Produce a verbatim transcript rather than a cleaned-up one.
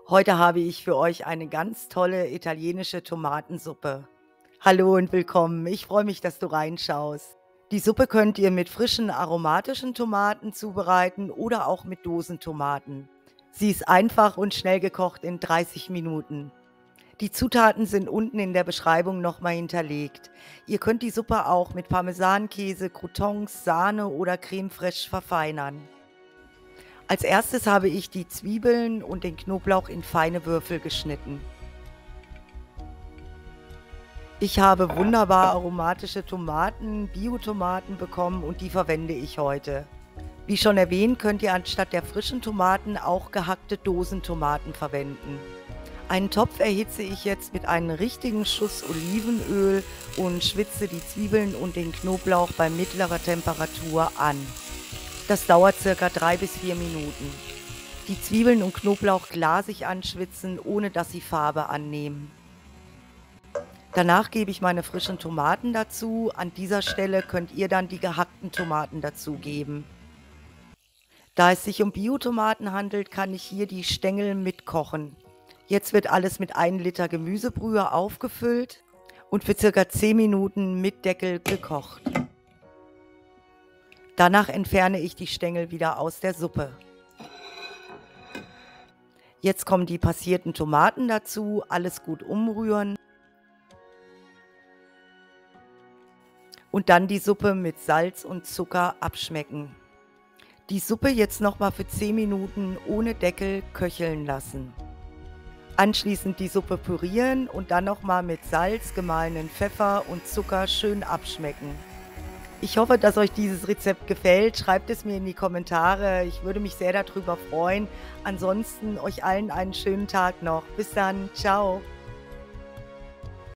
Heute habe ich für euch eine ganz tolle italienische Tomatensuppe. Hallo und willkommen. Ich freue mich, dass du reinschaust. Die Suppe könnt ihr mit frischen aromatischen Tomaten zubereiten oder auch mit Dosentomaten. Sie ist einfach und schnell gekocht in dreißig Minuten. Die Zutaten sind unten in der Beschreibung nochmal hinterlegt. Ihr könnt die Suppe auch mit Parmesankäse, Croutons, Sahne oder Creme fraiche verfeinern. Als erstes habe ich die Zwiebeln und den Knoblauch in feine Würfel geschnitten. Ich habe wunderbar aromatische Tomaten, Bio-Tomaten bekommen und die verwende ich heute. Wie schon erwähnt, könnt ihr anstatt der frischen Tomaten auch gehackte Dosentomaten verwenden. Einen Topf erhitze ich jetzt mit einem richtigen Schuss Olivenöl und schwitze die Zwiebeln und den Knoblauch bei mittlerer Temperatur an. Das dauert circa drei bis vier Minuten. Die Zwiebeln und Knoblauch glasig anschwitzen, ohne dass sie Farbe annehmen. Danach gebe ich meine frischen Tomaten dazu. An dieser Stelle könnt ihr dann die gehackten Tomaten dazugeben. Da es sich um Biotomaten handelt, kann ich hier die Stängel mitkochen. Jetzt wird alles mit einem Liter Gemüsebrühe aufgefüllt und für circa zehn Minuten mit Deckel gekocht. Danach entferne ich die Stängel wieder aus der Suppe. Jetzt kommen die passierten Tomaten dazu, alles gut umrühren und dann die Suppe mit Salz und Zucker abschmecken. Die Suppe jetzt nochmal für zehn Minuten ohne Deckel köcheln lassen. Anschließend die Suppe pürieren und dann nochmal mit Salz, gemahlenen Pfeffer und Zucker schön abschmecken. Ich hoffe, dass euch dieses Rezept gefällt. Schreibt es mir in die Kommentare. Ich würde mich sehr darüber freuen. Ansonsten euch allen einen schönen Tag noch. Bis dann. Ciao.